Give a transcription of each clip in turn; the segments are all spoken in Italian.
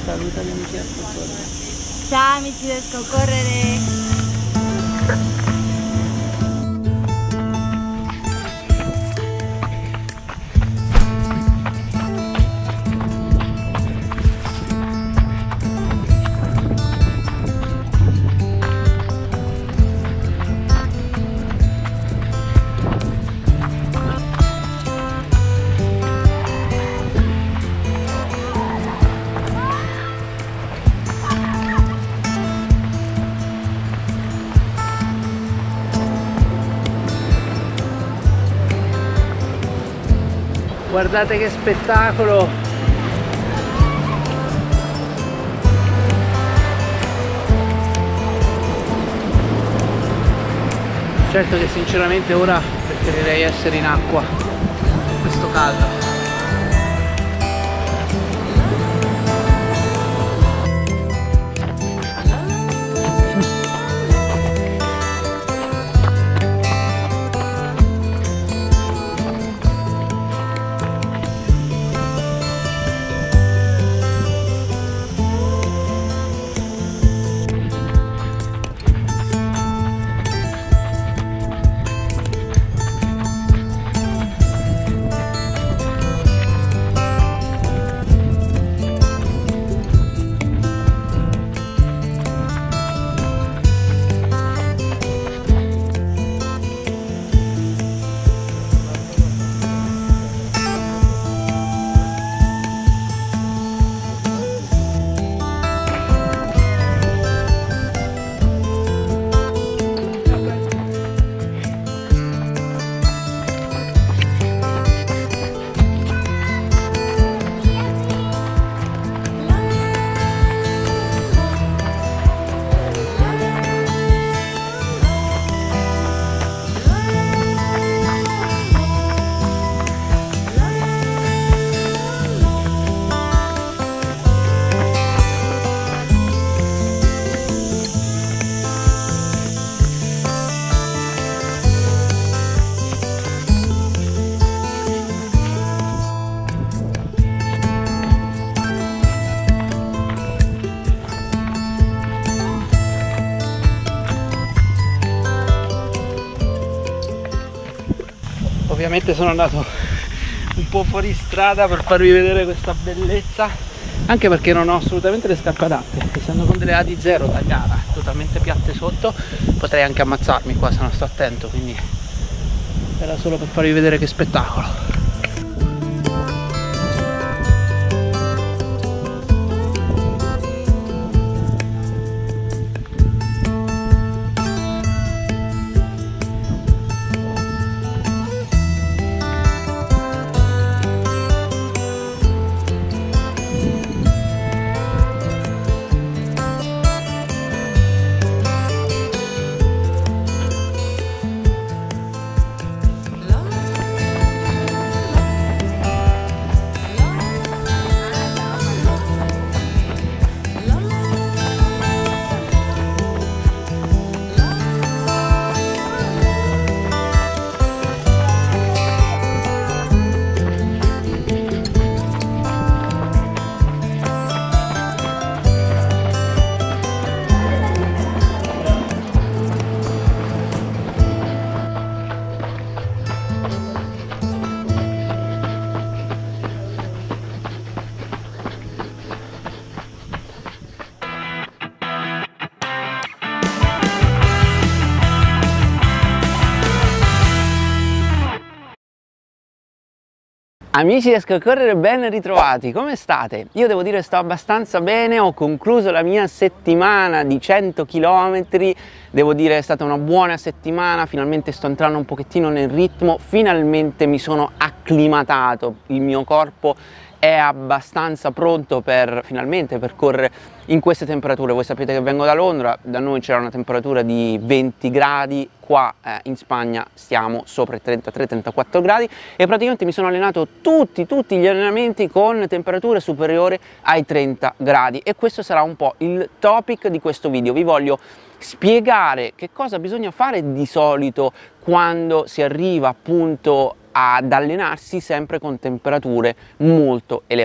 Saluta gli amici del Scocorrere. Ciao amici del Scocorrere. Guardate che spettacolo! Certo che sinceramente ora preferirei essere in acqua in questo caldo. Ovviamente sono andato un po' fuori strada per farvi vedere questa bellezza, anche perché non ho assolutamente le scarpe adatte, essendo con delle Adi Zero da gara, totalmente piatte sotto, potrei anche ammazzarmi qua se non sto attento, quindi era solo per farvi vedere che spettacolo. Amici di Scocorrere, ben ritrovati, come state? Io devo dire sto abbastanza bene, ho concluso la mia settimana di 100 km, devo dire è stata una buona settimana, finalmente sto entrando un pochettino nel ritmo, finalmente mi sono acclimatato, il mio corpo è abbastanza pronto per finalmente percorrere in queste temperature. Voi sapete che vengo da Londra, da noi c'era una temperatura di 20 gradi, qua in Spagna stiamo sopra i 33-34 gradi e praticamente mi sono allenato tutti gli allenamenti con temperature superiori ai 30 gradi e questo sarà un po' il topic di questo video. Vi voglio spiegare che cosa bisogna fare di solito quando si arriva appunto ad allenarsi sempre con temperature molto elevate.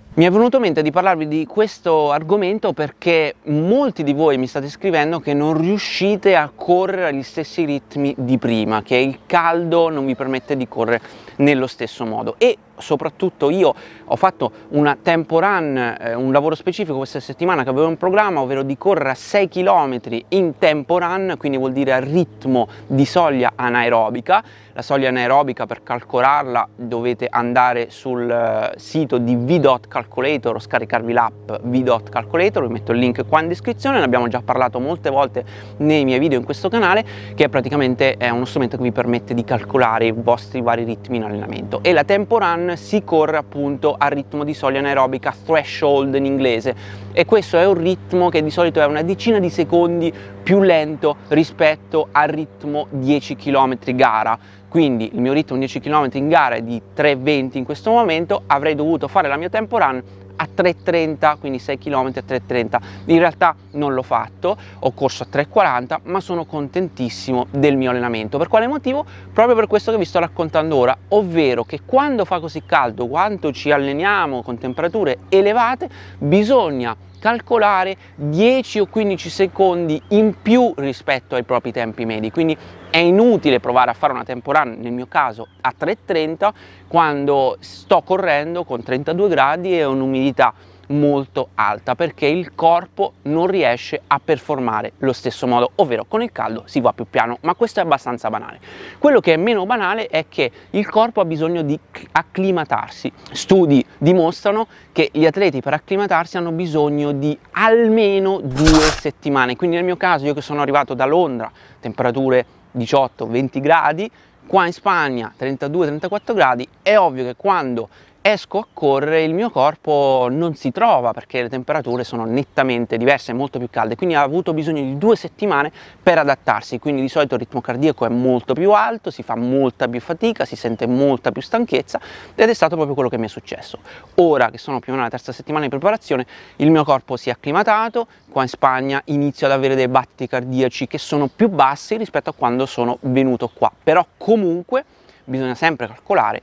Mi è venuto in mente di parlarvi di questo argomento perché molti di voi mi state scrivendo che non riuscite a correre agli stessi ritmi di prima, che il caldo non vi permette di correre nello stesso modo, e soprattutto io ho fatto una tempo run, un lavoro specifico questa settimana che avevo in programma, ovvero di correre a 6 km in tempo run, quindi vuol dire a ritmo di soglia anaerobica. La soglia anaerobica, per calcolarla dovete andare sul sito di V.Calculator o scaricarvi l'app V.Calculator, vi metto il link qua in descrizione, ne abbiamo già parlato molte volte nei miei video in questo canale, che praticamente è uno strumento che vi permette di calcolare i vostri vari ritmi in allenamento. E la tempo run si corre appunto al ritmo di soglia anaerobica, threshold in inglese, e questo è un ritmo che di solito è una decina di secondi più lento rispetto al ritmo 10 km gara. Quindi il mio ritmo 10 km in gara è di 3:20 in questo momento, avrei dovuto fare la mia tempo run a 3:30, quindi 6 km a 3:30. In realtà non l'ho fatto, ho corso a 3:40, ma sono contentissimo del mio allenamento. Per quale motivo? Proprio per questo che vi sto raccontando ora, ovvero che quando fa così caldo, quando ci alleniamo con temperature elevate, bisogna calcolare 10 o 15 secondi in più rispetto ai propri tempi medi. Quindi è inutile provare a fare una tempo run, nel mio caso a 3:30, quando sto correndo con 32 gradi e un'umidità molto alta, perché il corpo non riesce a performare lo stesso modo, ovvero con il caldo si va più piano, ma questo è abbastanza banale. Quello che è meno banale è che il corpo ha bisogno di acclimatarsi. Studi dimostrano che gli atleti per acclimatarsi hanno bisogno di almeno 2 settimane, quindi nel mio caso, io che sono arrivato da Londra, temperature 18-20 gradi, qua in Spagna 32-34 gradi, è ovvio che quando esco a correre il mio corpo non si trova, perché le temperature sono nettamente diverse, molto più calde, quindi ha avuto bisogno di 2 settimane per adattarsi. Quindi di solito il ritmo cardiaco è molto più alto, si fa molta più fatica, si sente molta più stanchezza, ed è stato proprio quello che mi è successo. Ora che sono più o meno alla terza settimana di preparazione, il mio corpo si è acclimatato, qua in Spagna inizio ad avere dei battiti cardiaci che sono più bassi rispetto a quando sono venuto qua, però comunque bisogna sempre calcolare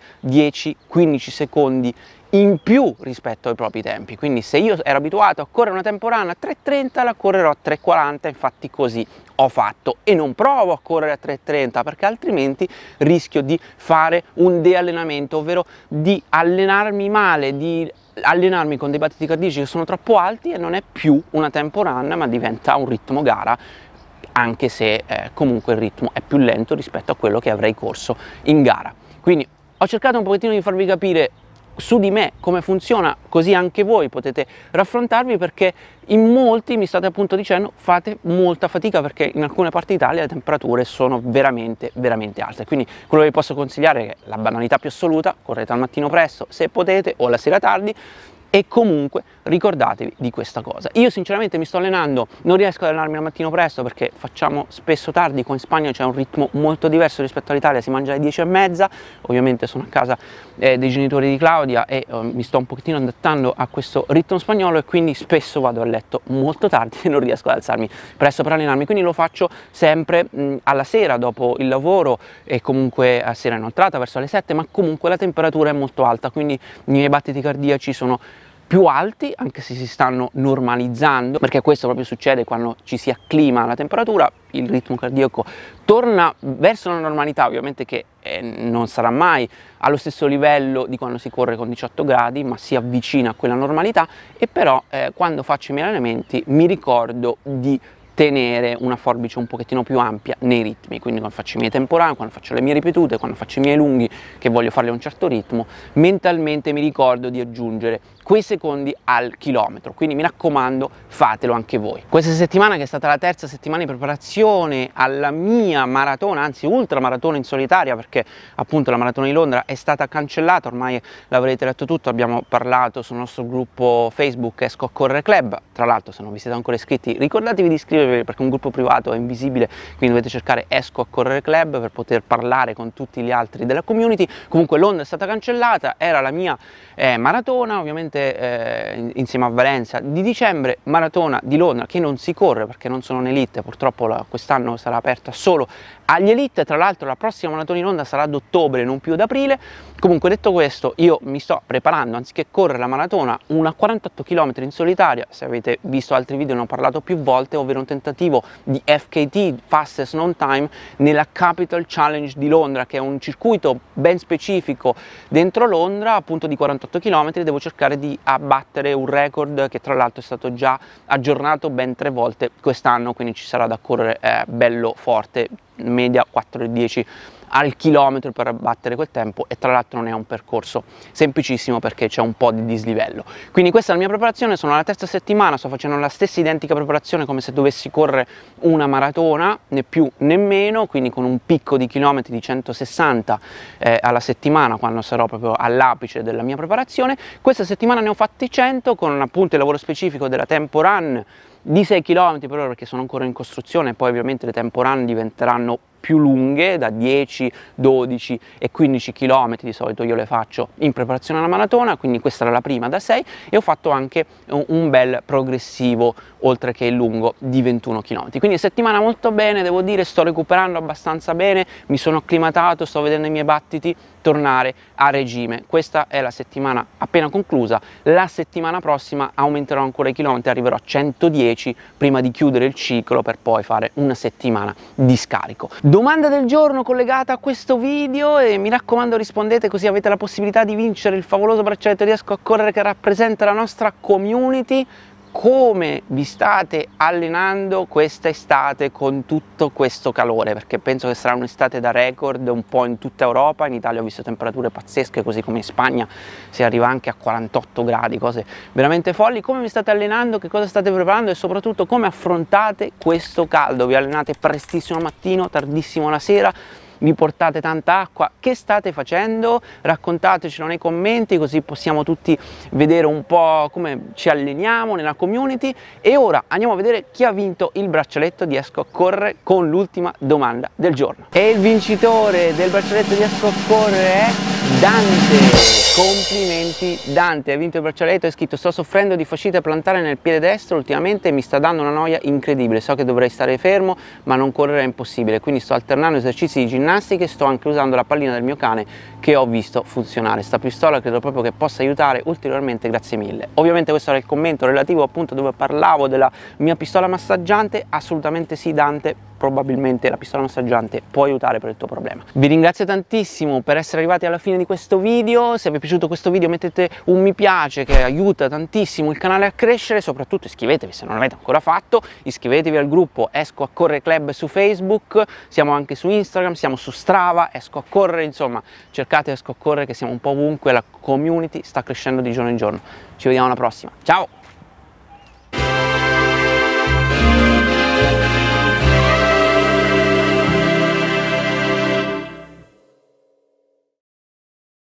10-15 secondi in più rispetto ai propri tempi. Quindi se io ero abituato a correre una tempo run a 3:30, la correrò a 3:40, infatti così ho fatto, e non provo a correre a 3:30 perché altrimenti rischio di fare un deallenamento, ovvero di allenarmi male, di allenarmi con dei battiti cardiaci che sono troppo alti, e non è più una tempo run ma diventa un ritmo gara, anche se comunque il ritmo è più lento rispetto a quello che avrei corso in gara. Quindi ho cercato un pochettino di farvi capire su di me come funziona, così anche voi potete raffrontarvi, perché in molti mi state appunto dicendo fate molta fatica perché in alcune parti d'Italia le temperature sono veramente alte. Quindi quello che vi posso consigliare è la banalità più assoluta: correte al mattino presto se potete, o la sera tardi, e comunque ricordatevi di questa cosa. Io sinceramente mi sto allenando, non riesco ad allenarmi al mattino presto perché facciamo spesso tardi, qua in Spagna c'è un ritmo molto diverso rispetto all'Italia, si mangia alle 10:30, ovviamente sono a casa dei genitori di Claudia e mi sto un pochettino adattando a questo ritmo spagnolo, e quindi spesso vado a letto molto tardi e non riesco ad alzarmi presto per allenarmi, quindi lo faccio sempre alla sera dopo il lavoro, e comunque a sera inoltrata verso le 7, ma comunque la temperatura è molto alta, quindi i miei battiti cardiaci sono più alti, anche se si stanno normalizzando, perché questo proprio succede quando ci si acclima alla temperatura, il ritmo cardiaco torna verso la normalità, ovviamente che non sarà mai allo stesso livello di quando si corre con 18 gradi, ma si avvicina a quella normalità, e però quando faccio i miei allenamenti mi ricordo di tenere una forbice un pochettino più ampia nei ritmi, quindi quando faccio i miei temporanei, quando faccio le mie ripetute, quando faccio i miei lunghi che voglio farli a un certo ritmo, mentalmente mi ricordo di aggiungere quei secondi al chilometro, quindi mi raccomando fatelo anche voi. Questa settimana, che è stata la terza settimana di preparazione alla mia maratona, anzi ultramaratona in solitaria, perché appunto la maratona di Londra è stata cancellata, ormai l'avrete letto tutto, abbiamo parlato sul nostro gruppo Facebook Esco a Correre Club, tra l'altro se non vi siete ancora iscritti ricordatevi di iscrivervi perché è un gruppo privato, è invisibile, quindi dovete cercare Esco a Correre Club per poter parlare con tutti gli altri della community. Comunque Londra è stata cancellata, era la mia maratona, ovviamente estate insieme a Valencia. Di dicembre maratona di Londra, che non si corre perché non sono un'elite, purtroppo quest'anno sarà aperta solo agli elite. Tra l'altro la prossima maratona di Londra sarà ad ottobre, non più ad aprile. Comunque, detto questo, io mi sto preparando, anziché correre la maratona, una 48 km in solitaria. Se avete visto altri video ne ho parlato più volte, ovvero un tentativo di FKT, Fastest Known Time, nella Capital Challenge di Londra, che è un circuito ben specifico dentro Londra, appunto di 48 km. Devo cercare di abbattere un record che tra l'altro è stato già aggiornato ben 3 volte quest'anno, quindi ci sarà da correre bello forte, media 4,10 al chilometro per abbattere quel tempo, e tra l'altro non è un percorso semplicissimo perché c'è un po' di dislivello. Quindi questa è la mia preparazione, sono alla terza settimana, sto facendo la stessa identica preparazione come se dovessi correre una maratona, né più né meno, quindi con un picco di chilometri di 160 alla settimana, quando sarò proprio all'apice della mia preparazione. Questa settimana ne ho fatti 100 con appunto il lavoro specifico della tempo run di 6 km per ora, perché sono ancora in costruzione, poi ovviamente le tempo run diventeranno più lunghe, da 10, 12 e 15 km di solito io le faccio in preparazione alla maratona, quindi questa era la prima da 6, e ho fatto anche un bel progressivo oltre che il lungo di 21 km. Quindi settimana molto bene, devo dire, sto recuperando abbastanza bene, mi sono acclimatato, sto vedendo i miei battiti tornare a regime. Questa è la settimana appena conclusa, la settimana prossima aumenterò ancora i chilometri, arriverò a 110 prima di chiudere il ciclo per poi fare una settimana di scarico. Domanda del giorno collegata a questo video, e mi raccomando rispondete, così avete la possibilità di vincere il favoloso braccialetto Riesco a Correre che rappresenta la nostra community. Come vi state allenando quest'estate con tutto questo calore? Perché penso che sarà un'estate da record un po' in tutta Europa. In Italia ho visto temperature pazzesche, così come in Spagna si arriva anche a 48 gradi, cose veramente folli. Come vi state allenando? Che cosa state preparando? E soprattutto come affrontate questo caldo? Vi allenate prestissimo al mattino, tardissimo la sera? Vi portate tanta acqua? Che state facendo? Raccontatecelo nei commenti, così possiamo tutti vedere un po' come ci alleniamo nella community. E ora andiamo a vedere chi ha vinto il braccialetto di Riesco a Correre con l'ultima domanda del giorno. E il vincitore del braccialetto di Riesco a Correre è Dante. Complimenti Dante, hai vinto il braccialetto. È scritto: sto soffrendo di fascite plantare nel piede destro ultimamente e mi sta dando una noia incredibile, so che dovrei stare fermo ma non correre è impossibile, quindi sto alternando esercizi di ginnastica e sto anche usando la pallina del mio cane che ho visto funzionare. Sta pistola credo proprio che possa aiutare ulteriormente, grazie mille. Ovviamente questo era il commento relativo appunto dove parlavo della mia pistola massaggiante. Assolutamente sì Dante, probabilmente la pistola massaggiante può aiutare per il tuo problema. Vi ringrazio tantissimo per essere arrivati alla fine di questo video. Se vi è piaciuto questo video mettete un mi piace che aiuta tantissimo il canale a crescere, soprattutto iscrivetevi se non l'avete ancora fatto, iscrivetevi al gruppo Esco a Correre Club su Facebook, siamo anche su Instagram, siamo su Strava, Esco a Correre, insomma cercate Esco a Correre che siamo un po' ovunque, la community sta crescendo di giorno in giorno. Ci vediamo alla prossima, ciao!